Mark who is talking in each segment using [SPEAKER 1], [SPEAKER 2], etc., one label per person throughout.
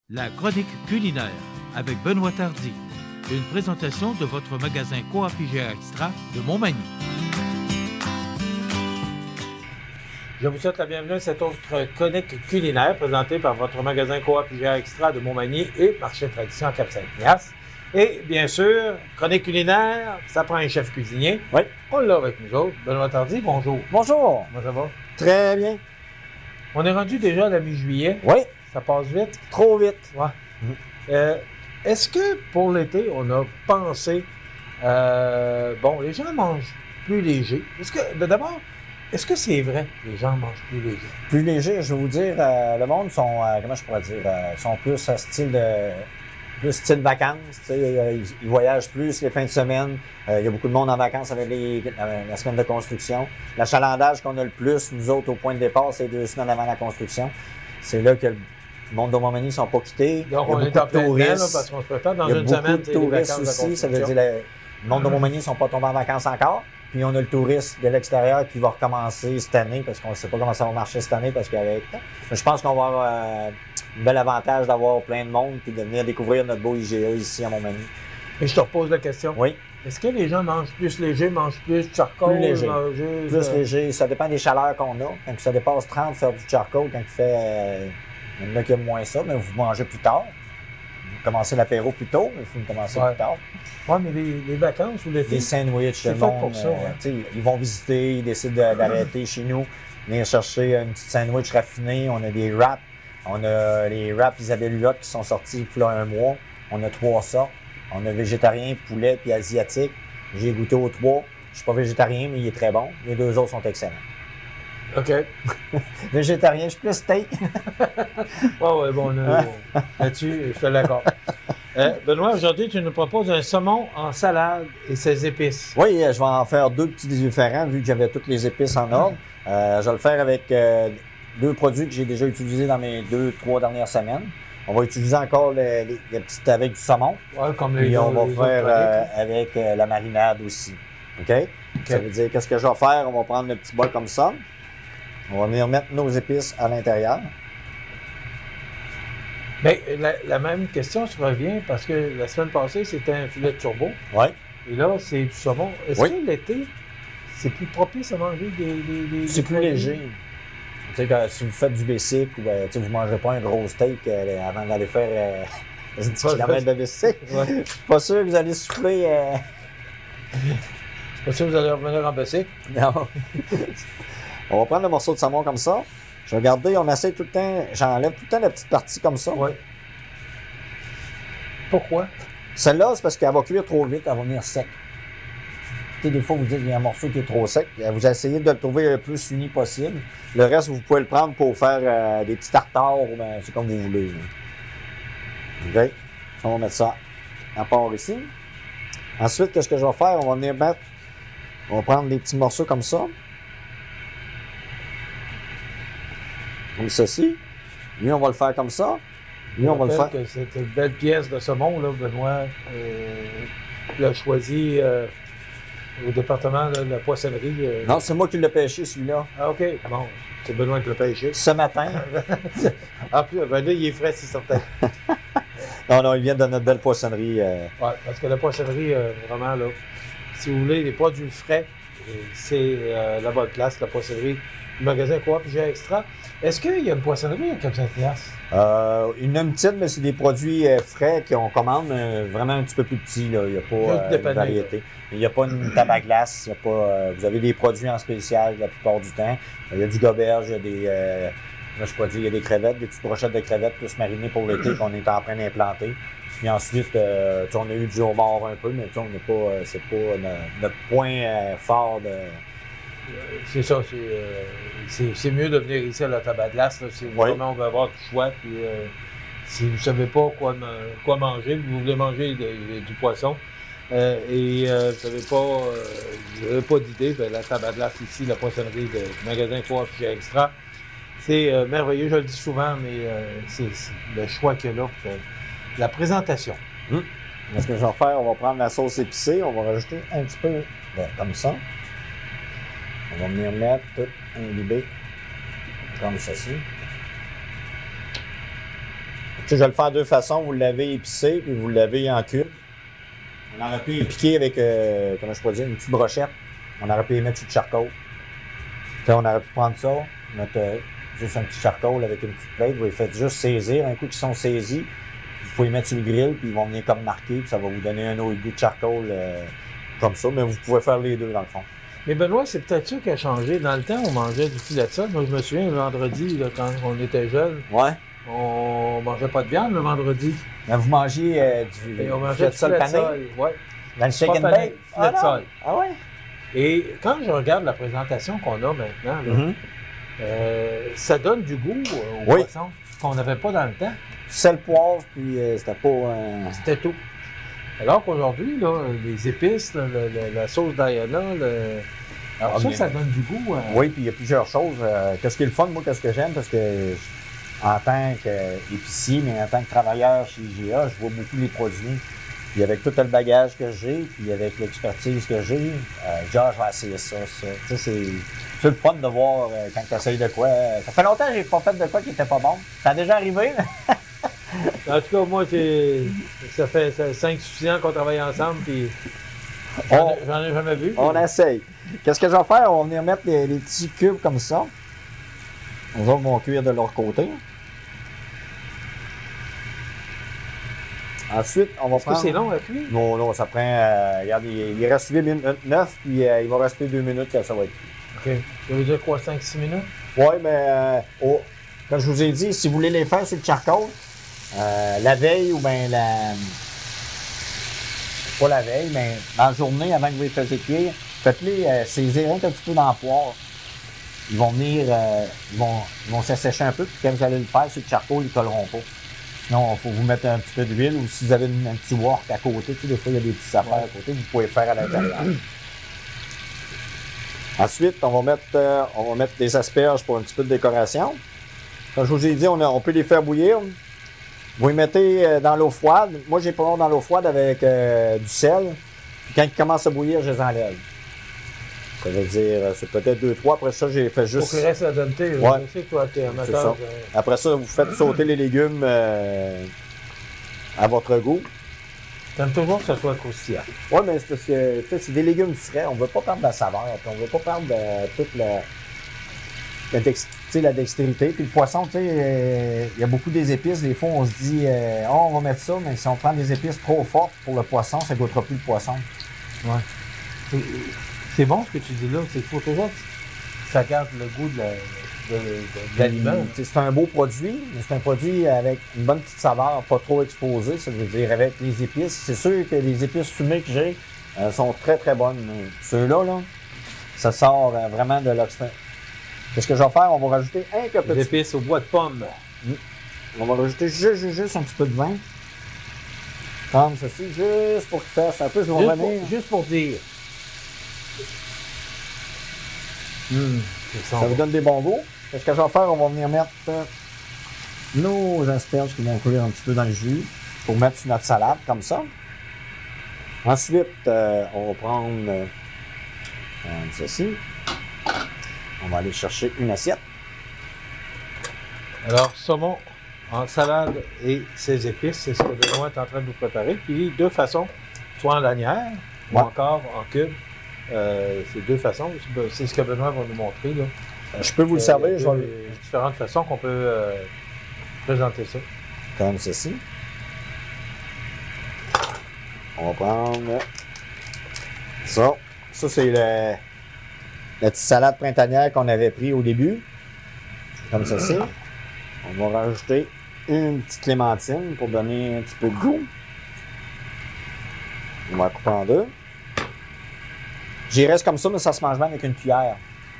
[SPEAKER 1] La chronique culinaire avec Benoît Tardy. Une présentation de votre magasin Coop IGA Extra de Montmagny. Je vous souhaite la bienvenue à cette autre chronique culinaire présentée par votre magasin Coop IGA Extra de Montmagny et Marché Tradition à Cap-Saint-Ignace. Et bien sûr, chronique culinaire, ça prend un chef cuisinier.
[SPEAKER 2] Oui.
[SPEAKER 1] On l'a avec nous autres. Benoît Tardy, bonjour.
[SPEAKER 2] Bonjour.
[SPEAKER 1] Comment ça va?
[SPEAKER 2] Très bien.
[SPEAKER 1] On est rendu déjà à la mi-juillet.
[SPEAKER 2] Oui.
[SPEAKER 1] Ça passe vite.
[SPEAKER 2] Trop vite.
[SPEAKER 1] Ouais. Est-ce que pour l'été, on a pensé, les gens mangent plus léger. Est-ce que, d'abord, est-ce que c'est vrai que les gens mangent plus léger?
[SPEAKER 2] Plus léger, je vais vous dire, le monde sont, comment je pourrais dire, sont plus style vacances. Tu sais, ils voyagent plus les fins de semaine. Il y a beaucoup de monde en vacances avec la semaine de construction. L'achalandage qu'on a le plus, nous autres, au point de départ, c'est 2 semaines avant la construction. C'est là que le monde de Montmagny ne sont pas quittés.
[SPEAKER 1] Donc, on est en plein dedans, parce qu'on se prépare dans une semaine.
[SPEAKER 2] Il y a beaucoup de touristes aussi. Ça veut dire le monde de Montmagny ne sont pas tombés en vacances encore. Puis on a le touriste de l'extérieur qui va recommencer cette année parce qu'on ne sait pas comment ça va marcher cette année parce qu'avec. Je pense qu'on va avoir un bel avantage d'avoir plein de monde et de venir découvrir notre beau IGA ici à Montmagny.
[SPEAKER 1] Et je te repose la question.
[SPEAKER 2] Oui.
[SPEAKER 1] Est-ce que les gens mangent plus léger, mangent plus charcoal?
[SPEAKER 2] Plus léger. Plus léger. Ça dépend des chaleurs qu'on a. Quand ça dépasse 30, faire du charcoal. Quand il fait. Il y en a qui aiment moins ça, mais vous mangez plus tard. Vous commencez l'apéro plus tôt, mais vous commencez plus tard.
[SPEAKER 1] Oui, mais les vacances ou l'été?
[SPEAKER 2] Les sandwichs,
[SPEAKER 1] c'est fait pour ça.
[SPEAKER 2] Ils vont visiter, ils décident d'arrêter chez nous, venir chercher une petite sandwich raffinée. On a des wraps. On a les wraps Isabelle Huot qui sont sortis il y a un mois. On a 3 sortes. On a végétarien, poulet puis asiatique. J'ai goûté aux 3. Je suis pas végétarien, mais il est très bon. Les 2 autres sont excellents.
[SPEAKER 1] OK.
[SPEAKER 2] Végétarien, je suis plus steak.
[SPEAKER 1] Oui, bon, là-dessus, je suis d'accord. Benoît, aujourd'hui, tu nous proposes un saumon en salade et ses épices.
[SPEAKER 2] Oui, je vais en faire 2 petits différents, vu que j'avais toutes les épices en ordre. Je vais le faire avec 2 produits que j'ai déjà utilisés dans mes 2-3 dernières semaines. On va utiliser encore les petites avec du saumon.
[SPEAKER 1] Oui, comme les
[SPEAKER 2] Puis on va faire avec la marinade aussi. OK? Ça veut dire, qu'est-ce que je vais faire? On va prendre le petit bol comme ça. On va venir mettre nos épices à l'intérieur.
[SPEAKER 1] Bien, la même question se revient parce que la semaine passée, c'était un filet de turbo.
[SPEAKER 2] Oui.
[SPEAKER 1] Et là, c'est du saumon. Est-ce que l'été, c'est plus propice à manger des
[SPEAKER 2] c'est plus léger. Tu sais, si vous faites du basic ou vous ne mangerez pas un gros steak avant d'aller faire 10 km de basic, je suis pas sûr que vous allez souffler.
[SPEAKER 1] Pas sûr que vous allez revenir en basic?
[SPEAKER 2] Non. On va prendre le morceau de saumon comme ça. Je vais garder, on essaie tout le temps, j'enlève tout le temps la petite partie comme ça.
[SPEAKER 1] Oui. Pourquoi?
[SPEAKER 2] Celle-là, c'est parce qu'elle va cuire trop vite, elle va venir sec. Tu sais, des fois, vous dites qu'il y a un morceau qui est trop sec. Vous essayez de le trouver le plus uni possible. Le reste, vous pouvez le prendre pour faire des petits tartares, ou c'est comme vous voulez. OK? On va mettre ça à part ici. Ensuite, qu'est-ce que je vais faire? On va venir mettre, on va prendre des petits morceaux comme ça. Comme ceci. Lui, on va le faire comme ça. Lui, on va le faire.
[SPEAKER 1] Que c'est une belle pièce de saumon, là, Benoît. L'a choisi au département de la poissonnerie.
[SPEAKER 2] Non, c'est moi qui l'ai pêché, celui-là.
[SPEAKER 1] Ah, OK. Bon, c'est Benoît qui l'a pêché.
[SPEAKER 2] Ce matin.
[SPEAKER 1] En plus, là, il est frais, c'est certain.
[SPEAKER 2] Non, il vient de notre belle poissonnerie.
[SPEAKER 1] Oui, parce que la poissonnerie, vraiment, là, si vous voulez des produits frais, c'est la bonne place, la poissonnerie. Le magasin Coop IGA Extra. Est-ce qu'il y a une poissonnerie à Cap-Saint-Ignace?
[SPEAKER 2] Il y en a une petite, mais c'est des produits frais qu'on commande, vraiment un petit peu plus petits. Là. Il n'y a pas de variété. Il n'y a pas une table à glace. Vous avez des produits en spécial la plupart du temps. Il y a du goberge, il y a des... il y a des crevettes, des petites brochettes de crevettes plus marinées pour l'été qu'on est en train d'implanter. Puis ensuite, on a eu du homard un peu, mais on n'est pas... c'est pas notre point fort de...
[SPEAKER 1] C'est ça, c'est mieux de venir ici à la table à glace, là, si vraiment on veut avoir du choix. Puis, si vous ne savez pas quoi manger, vous voulez manger du poisson et vous n'avez pas d'idée, bien, la table à glace ici, la poissonnerie du magasin Coop IGA Extra, c'est merveilleux, je le dis souvent, mais c'est le choix qu'il y a là pour la présentation.
[SPEAKER 2] Ce que je vais faire, on va prendre la sauce épicée, on va rajouter un petit peu comme ça. On va venir mettre tout imbibé comme ceci. Je vais le faire de deux façons. Vous l'avez épicé, puis vous l'avez en cube. On aurait pu les piquer avec, comment je pourrais dire, une petite brochette. On aurait pu les mettre sur le charcoal. On aurait pu prendre ça, mettre juste un petit charcoal avec une petite plate. Vous les faites juste saisir. Un coup qu'ils sont saisis, vous pouvez les mettre sur le grill, puis ils vont venir comme marquer, puis ça va vous donner un autre goût de charcoal comme ça. Mais vous pouvez faire les deux, dans le fond.
[SPEAKER 1] Mais Benoît, c'est peut-être ça qui a changé. Dans le temps, on mangeait du filet de sel. Moi, je me souviens, le vendredi, là, quand on était jeunes, on mangeait pas de viande le vendredi.
[SPEAKER 2] Mais vous mangiez du filet de sel pané?
[SPEAKER 1] Oui.
[SPEAKER 2] Dans le shake and bake?
[SPEAKER 1] Filet de sel.
[SPEAKER 2] Ah ouais?
[SPEAKER 1] Et quand je regarde la présentation qu'on a maintenant, là, ça donne du goût au poisson qu'on n'avait pas dans le temps.
[SPEAKER 2] Sel, poivre, puis c'était pas...
[SPEAKER 1] C'était tout. Alors qu'aujourd'hui, là, les épices, la sauce Diana, alors ça donne du goût.
[SPEAKER 2] Oui, puis il y a plusieurs choses. Qu'est-ce qui est le fun, moi, qu'est-ce que j'aime, parce que en tant qu'épicier, mais en tant que travailleur chez IGA, je vois beaucoup les produits. Puis avec tout le bagage que j'ai, puis avec l'expertise que j'ai, je vais essayer ça. Tu sais, c'est le fun de voir quand tu essayes de quoi. Ça fait longtemps que j'ai pas fait de quoi qui était pas bon. Ça a déjà arrivé,
[SPEAKER 1] En tout cas, moi, ça fait 5-6 ans qu'on travaille ensemble, puis j'en ai jamais vu.
[SPEAKER 2] On essaye. Qu'est-ce que je vais faire? On va venir mettre les petits cubes comme ça. Les autres vont cuire de leur côté. Ensuite, on va prendre...
[SPEAKER 1] Est-ce que c'est long à cuire?
[SPEAKER 2] Non, ça prend... regarde, il reste 8 minutes 9, puis il va rester 2 minutes que ça va être cuit.
[SPEAKER 1] OK. Ça veut dire quoi, 5-6 minutes?
[SPEAKER 2] Oui, mais comme je vous ai dit, si vous voulez les faire sur le charcoal, la veille ou bien pas la veille, mais dans la journée, avant que vous les fassiez cuire, faites-les saisir un petit peu dans la poire. Ils vont venir, ils vont s'assécher un peu, puis quand vous allez le faire sur le charcoal, ils ne colleront pas. Sinon, il faut vous mettre un petit peu d'huile, ou si vous avez un petit wok à côté, tu sais, des fois, il y a des petites affaires à côté, vous pouvez faire à l'intérieur. Ensuite, on va mettre des asperges pour un petit peu de décoration. Comme je vous ai dit, on peut les faire bouillir. Vous les mettez dans l'eau froide. Moi, j'ai pas dans l'eau froide avec du sel. Puis quand ils commencent à bouillir, je les enlève. Ça veut dire, c'est peut-être 2-3. Après ça, j'ai fait juste...
[SPEAKER 1] Faut qu'il reste la dente.
[SPEAKER 2] Ouais.
[SPEAKER 1] Je sais que toi, t'es amateur.
[SPEAKER 2] Après ça, vous faites sauter les légumes à votre goût.
[SPEAKER 1] T'aimes toujours que ça soit croustillant.
[SPEAKER 2] Oui, mais c'est parce que c'est des légumes frais. On ne veut pas perdre la saveur. Puis on ne veut pas perdre toute la dextérité. Puis le poisson, il y a beaucoup des épices. Des fois, on se dit, on va mettre ça, mais si on prend des épices trop fortes pour le poisson, ça ne goûtera plus le poisson.
[SPEAKER 1] Ouais. C'est bon ce que tu dis là. Il faut toujours que ça garde le goût de l'aliment.
[SPEAKER 2] C'est un beau produit, mais c'est un produit avec une bonne petite saveur, pas trop exposée. Ça veut dire avec les épices. C'est sûr que les épices fumées que j'ai sont très, très bonnes. Ceux-là, ça sort vraiment de l'oxygène. Qu'est-ce que je vais faire? On va rajouter un peu
[SPEAKER 1] de épices au bois de pomme.
[SPEAKER 2] On va rajouter juste un petit peu de vin. Comme ceci, juste pour qu'il fasse un peu.
[SPEAKER 1] Juste pour dire.
[SPEAKER 2] Ça vous donne des bons goûts. Qu'est-ce que je vais faire? On va venir mettre nos asperges qui vont couler un petit peu dans le jus pour mettre sur notre salade, comme ça. Ensuite, on va prendre ceci. On va aller chercher une assiette.
[SPEAKER 1] Alors, saumon en salade et ses épices, c'est ce que Benoît est en train de nous préparer. Puis, deux façons, soit en lanière ou encore en cube. C'est deux façons. C'est ce que Benoît va nous montrer. Là.
[SPEAKER 2] Je peux vous le servir.
[SPEAKER 1] Il y a différentes façons qu'on peut présenter ça.
[SPEAKER 2] Comme ceci. On va prendre ça. Ça, c'est la petite salade printanière qu'on avait pris au début. Comme ceci. On va rajouter une petite clémentine pour donner un petit peu de goût. On va la couper en deux. J'y reste comme ça, mais ça se mange bien avec une cuillère.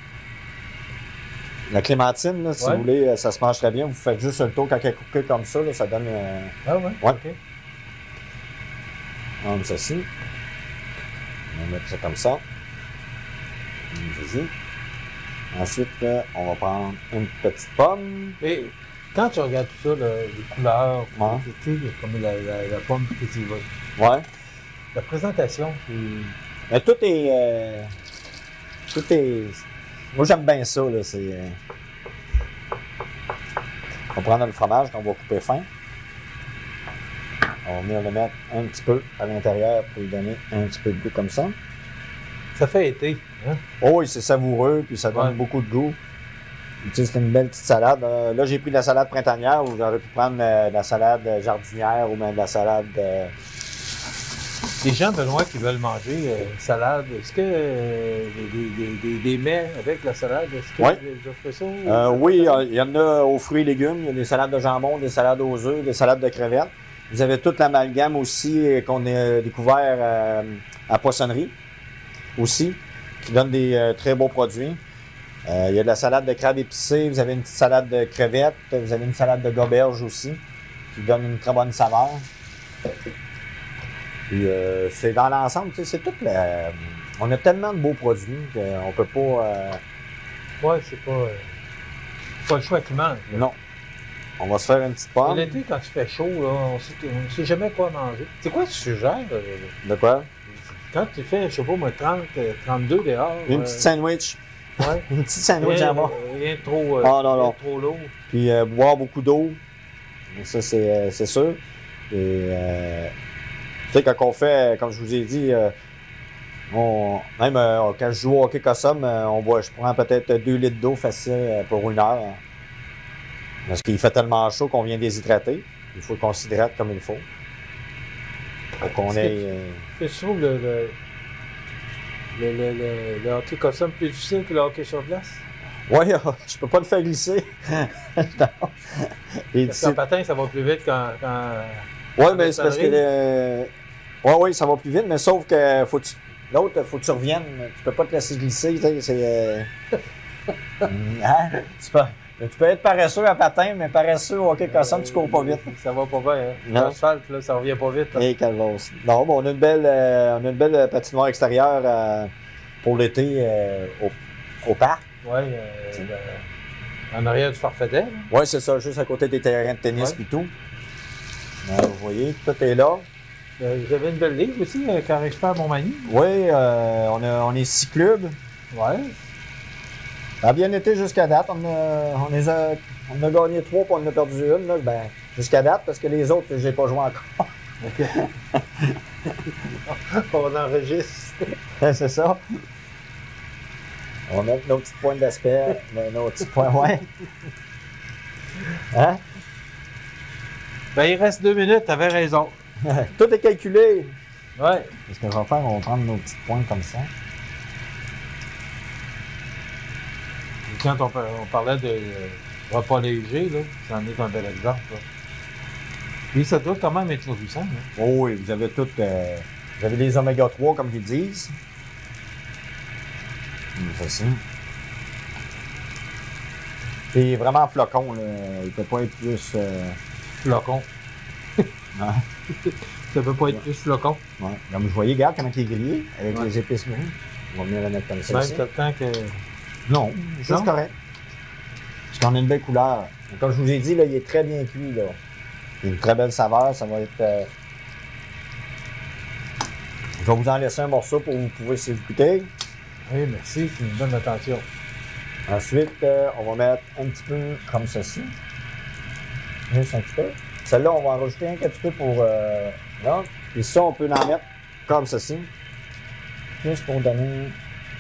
[SPEAKER 2] La clémentine, là, si vous voulez, ça se mange très bien. Vous faites juste le tour quand elle est coupée comme ça, là, ça donne...
[SPEAKER 1] Ah ouais?
[SPEAKER 2] Ouais.
[SPEAKER 1] OK.
[SPEAKER 2] On met ceci. On va mettre ça comme ça. Vas-y. Ensuite, on va prendre une petite pomme.
[SPEAKER 1] Et quand tu regardes tout ça, là, les couleurs,
[SPEAKER 2] ouais.
[SPEAKER 1] comme la pomme que tu vas.
[SPEAKER 2] Ouais.
[SPEAKER 1] La présentation, c'est...
[SPEAKER 2] Mais tout est... Moi, j'aime bien ça, là. On va prendre le fromage qu'on va couper fin. On va venir le mettre un petit peu à l'intérieur pour lui donner un petit peu de goût comme ça.
[SPEAKER 1] Ça fait été, hein?
[SPEAKER 2] Oh oui, c'est savoureux, puis ça donne beaucoup de goût. Tu sais, c'est une belle petite salade. Là, j'ai pris de la salade printanière ou j'aurais pu prendre de la salade jardinière ou même de la salade...
[SPEAKER 1] Les gens, Benoît, qui veulent manger salade, est-ce que des mets avec la salade, est-ce que vous offrez ça?
[SPEAKER 2] Oui, il y en a aux fruits et légumes. Il y a des salades de jambon, des salades aux œufs, des salades de crevettes. Vous avez toute l'amalgame aussi qu'on a découvert à poissonnerie aussi, qui donne des très beaux produits. Il y a de la salade de crabe épicée, vous avez une petite salade de crevettes, vous avez une salade de goberge aussi, qui donne une très bonne saveur. Puis c'est dans l'ensemble, tu sais, c'est tout on a tellement de beaux produits qu'on peut pas...
[SPEAKER 1] Ouais, c'est pas le choix qui manque. Là.
[SPEAKER 2] Non. On va se faire une petite pomme.
[SPEAKER 1] L'été, quand il fait chaud, là, on ne sait jamais quoi manger. C'est quoi que tu suggères?
[SPEAKER 2] De quoi?
[SPEAKER 1] Quand tu fais, je sais pas, moi, 30, 32 dehors.
[SPEAKER 2] Une petite sandwich.
[SPEAKER 1] Ouais.
[SPEAKER 2] Une petite sandwich à mort.
[SPEAKER 1] Rien de trop, trop lourd.
[SPEAKER 2] Puis boire beaucoup d'eau. Ça, c'est sûr. Et tu sais, quand on fait, comme je vous ai dit, même quand je joue au hockey Cossum, je prends peut-être 2 litres d'eau facile pour 1 heure. Parce qu'il fait tellement chaud qu'on vient déshydrater. Il faut qu'on s'hydrate comme il faut. Pour qu'on ait...
[SPEAKER 1] Qu'est-ce que tu trouves le hockey Cossum plus difficile que le hockey sur glace?
[SPEAKER 2] Oui, je peux pas le faire glisser.
[SPEAKER 1] Parce qu'en patin, ça va plus vite quand
[SPEAKER 2] oui, mais c'est parce que... Oui, ça va plus vite, mais sauf que l'autre, il faut que tu reviennes. Tu peux pas te laisser glisser. Tu sais, hein? Tu peux être paresseux à patin, mais paresseux au hockey Cossum, tu cours pas vite.
[SPEAKER 1] Ça va pas bien, hein? L'asphalte, là, ça revient pas vite.
[SPEAKER 2] Hey, calvasse. Non, bon, on a une belle patinoire extérieure pour l'été au parc.
[SPEAKER 1] Oui, en arrière du Farfadet.
[SPEAKER 2] Oui, c'est ça, juste à côté des terrains de tennis et tout. Vous voyez, tout est là.
[SPEAKER 1] Vous avez une belle ligue aussi, Car Expert Montmagny.
[SPEAKER 2] Oui, on est 6 clubs.
[SPEAKER 1] Oui.
[SPEAKER 2] Ça a bien été jusqu'à date. On a gagné 3 puis on en a perdu 1. Là. Ben, jusqu'à date, parce que les autres, j'ai pas joué encore.
[SPEAKER 1] OK. On enregistre.
[SPEAKER 2] C'est ça. On met nos petites pointes d'aspect, nos petits points, ouais. Hein?
[SPEAKER 1] Ben, il reste 2 minutes, t'avais raison.
[SPEAKER 2] Tout est calculé.
[SPEAKER 1] Ouais.
[SPEAKER 2] Ce que je vais faire, on va prendre nos petites pointes comme ça.
[SPEAKER 1] Quand on parlait de repas léger, là, ça en est un bel exemple. Là. Puis ça doit quand même être nourrissant. Hein?
[SPEAKER 2] Oh oui, vous avez tout. Vous avez les oméga 3, comme ils disent. C'est ça. C'est vraiment flocon, là. Il peut pas être plus.
[SPEAKER 1] Flocon.
[SPEAKER 2] Hein?
[SPEAKER 1] Ça peut pas être plus flocon.
[SPEAKER 2] Ouais. Comme vous voyez, regarde comment il est grillé avec les épices mouillées. On va venir le mettre comme ça.
[SPEAKER 1] Même tout le temps que.
[SPEAKER 2] Non, juste correct. Parce qu'on a une belle couleur. Comme je vous ai dit, là, il est très bien cuit. Là. Il a une très belle saveur. Ça va être. Je vais vous en laisser un morceau pour que vous pouvez s'écouter.
[SPEAKER 1] Oui, merci. C'est une bonne attention.
[SPEAKER 2] Ensuite, on va mettre un petit peu comme ceci. Juste un petit peu. Celle-là, on va en rajouter un petit peu pour. Là. Et ça, on peut en mettre comme ceci. Juste pour donner.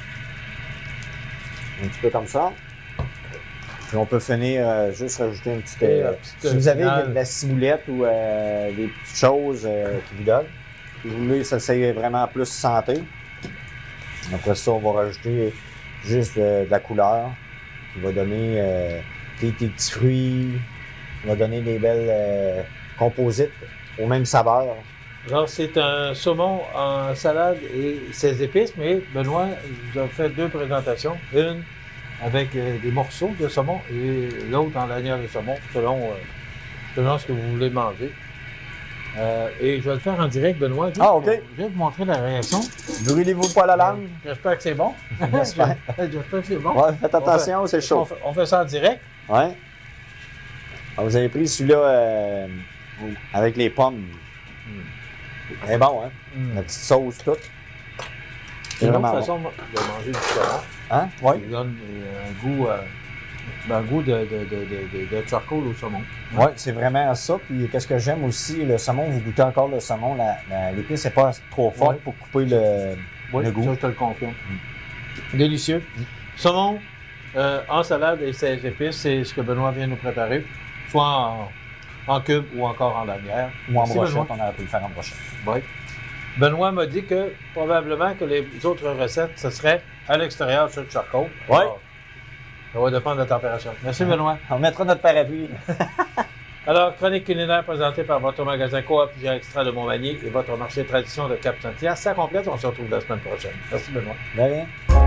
[SPEAKER 2] Un petit peu comme ça. Puis on peut finir juste rajouter une petite. Si vous avez de la ciboulette ou des petites choses qui vous donnent, si vous voulez, ça c'est vraiment plus santé. Après ça, on va rajouter juste de la couleur qui va donner des petits fruits, qui va donner des belles composites aux mêmes saveurs.
[SPEAKER 1] Alors, c'est un saumon en salade et ses épices, mais Benoît vous a fait 2 présentations. Une avec des morceaux de saumon et l'autre en lanière de saumon, selon ce que vous voulez manger. Et je vais le faire en direct, Benoît.
[SPEAKER 2] OK.
[SPEAKER 1] Je vais vous montrer la réaction.
[SPEAKER 2] Brûlez-vous pas la langue.
[SPEAKER 1] J'espère que c'est bon.
[SPEAKER 2] J'espère
[SPEAKER 1] que c'est bon.
[SPEAKER 2] Ouais, faites attention, c'est chaud.
[SPEAKER 1] On fait ça en direct.
[SPEAKER 2] Ouais. Alors, vous avez pris celui-là avec les pommes. C'est bon, hein? La petite sauce toute.
[SPEAKER 1] C'est une bonne façon de manger du saumon.
[SPEAKER 2] Hein? Oui.
[SPEAKER 1] Ça donne un goût Un goût de charcoal au saumon.
[SPEAKER 2] Oui, c'est vraiment ça. Puis qu'est-ce que j'aime aussi, le saumon, vous goûtez encore le saumon, l'épice n'est pas trop forte pour couper le goût.
[SPEAKER 1] Ça, je te le confirme. Délicieux. Saumon en salade et ses épices, c'est ce que Benoît vient nous préparer, soit en cube ou encore en lanière.
[SPEAKER 2] Ou en brochette, on aurait pu le faire en brochette.
[SPEAKER 1] Oui. Benoît m'a dit que probablement que les autres recettes, ce serait à l'extérieur sur le charcoal.
[SPEAKER 2] Oui.
[SPEAKER 1] Ça va dépendre de la température. Merci, Benoît.
[SPEAKER 2] On mettra notre parapluie.
[SPEAKER 1] Alors, chronique culinaire présentée par votre magasin Coop Extra de Montmagny et votre marché tradition de Cap-Saint-Hilaire. Ça complète, on se retrouve la semaine prochaine. Merci, Benoît.
[SPEAKER 2] De rien.